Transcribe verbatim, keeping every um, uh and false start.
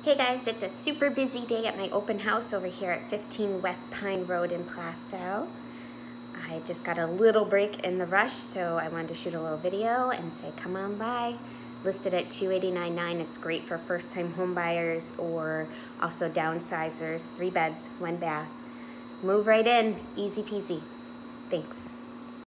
Hey guys, it's a super busy day at my open house over here at fifteen West Pine Road in Plastow. I just got a little break in the rush, so I wanted to shoot a little video and say come on by. Listed at two eighty-nine nine. It's great for first-time home buyers or also downsizers. Three beds, one bath. Move right in, easy peasy. Thanks.